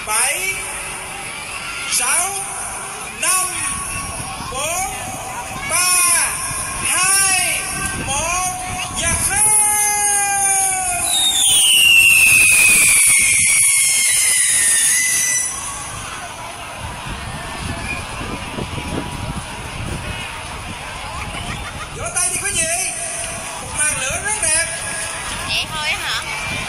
7 6 5 4 3 2 1 và không. Vỗ tay đi quý vị. Một màn lửa rất đẹp. Vậy thôi hả?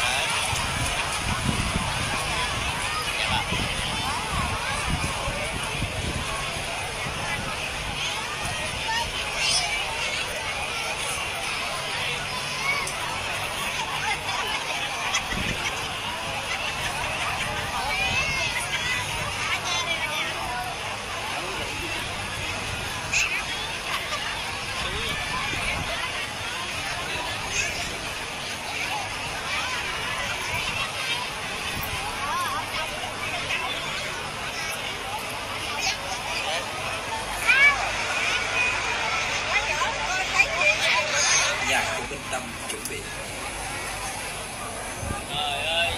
Nhạc của Minh Tâm chuẩn bị. Trời ơi.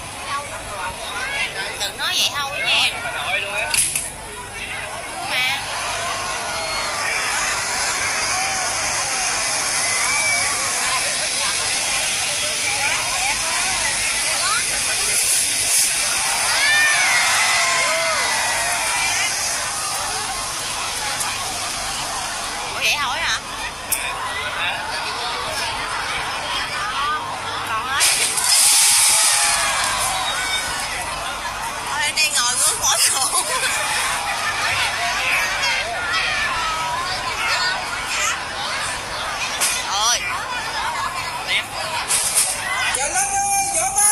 Đừng nói vậy thôi nha. Nội luôn á. Mà ủa vậy thôi hả? Còn hết. Thôi em đang ngồi ngước mỏi cổ. Ôi. Chào Linh ơi, vỗ tay.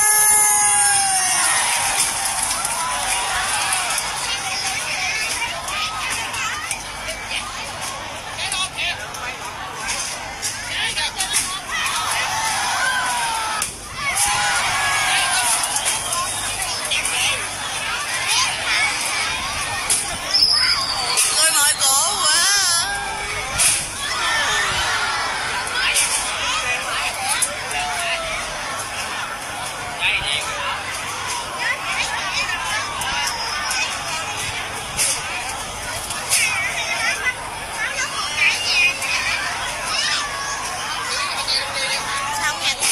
Ngồi mỏi cổ quá. Sao nha?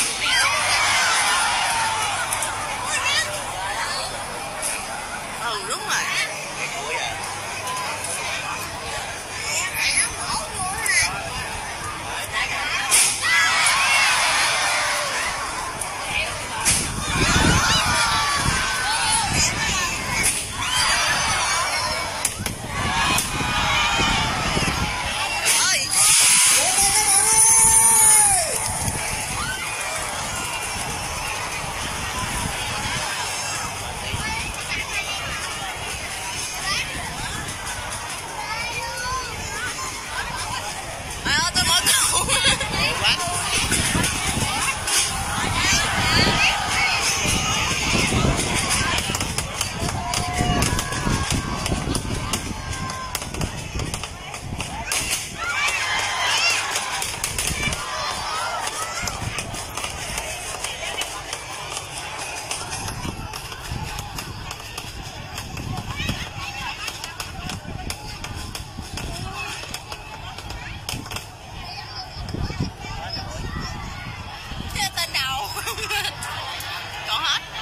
Ừ đúng rồi. Ơi. Vỗ tay các bạn ơi. Tôi mỏi cổ. Tên đầu. Còn hết.